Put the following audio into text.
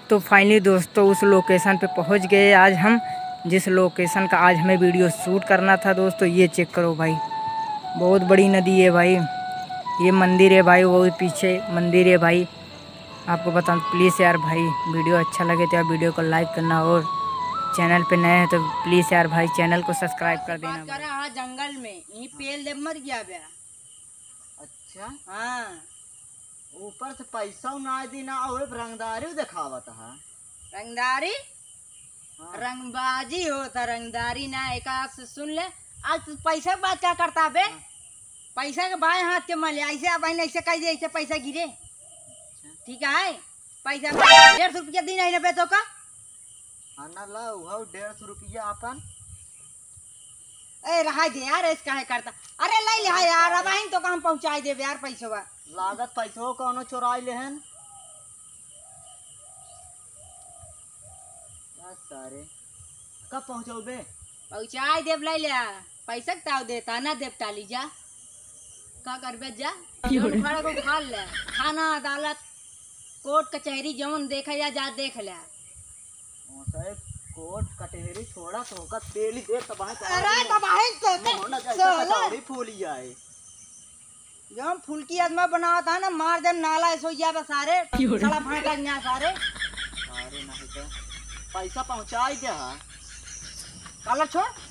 तो फाइनली दोस्तों उस लोकेशन पे पहुंच गए आज हम, जिस लोकेशन का आज हमें वीडियो शूट करना था। दोस्तों ये चेक करो भाई, बहुत बड़ी नदी है भाई। ये मंदिर है भाई, वो पीछे मंदिर है भाई। आपको बताऊँ प्लीज़ यार भाई, वीडियो अच्छा लगे तो यार वीडियो को लाइक करना, और चैनल पे नए हैं तो प्लीज़ यार भाई चैनल को सब्सक्राइब कर देना भाई। हाँ जंगल में यही पेड़ दे मर गया बे। अच्छा हाँ ऊपर से पैसा ना देना और रंगदारी दिखावत है। रंगदारी हाँ। रंगबाजी होता, रंगदारी ना। एक से सुन ले, आज तू पैसा की बात क्या करता बे? हाँ। पैसा के बाएं हाथ के मले ऐसे अब ऐसे कह दे, ऐसे पैसा गिरे। ठीक है, पैसा 150 रुपया दिन है ना बे तो का। आना ला 150 रुपया अपन। ए रहा दे यार, ऐसे काहे करता? अरे ले ले यार, अब आइन तो काम पहुंचाई दे यार पैसा। लागत पैसो कौनो चोराई लेहन सारे। कब पहुँचो बे? पहुंचाई देव ले ले पैसा ताव देता ना देव टाली जा। का करबे जा, जौन खड़ा को खा ले, थाना अदालत कोर्ट कचहरी जौन देखा जा देख ले। साहब कोर्ट कटहरी छोड़ा तो का तेल ही दे तबाह। अरे तबाह तो फूली जाए। जौन फुलकी आदमा बनावा था ना, मार दे नाला सो जा सारे साला फाटा न्या सारे। अरे नहीं तो पैसा पहुंचाई दे। काला छोड़।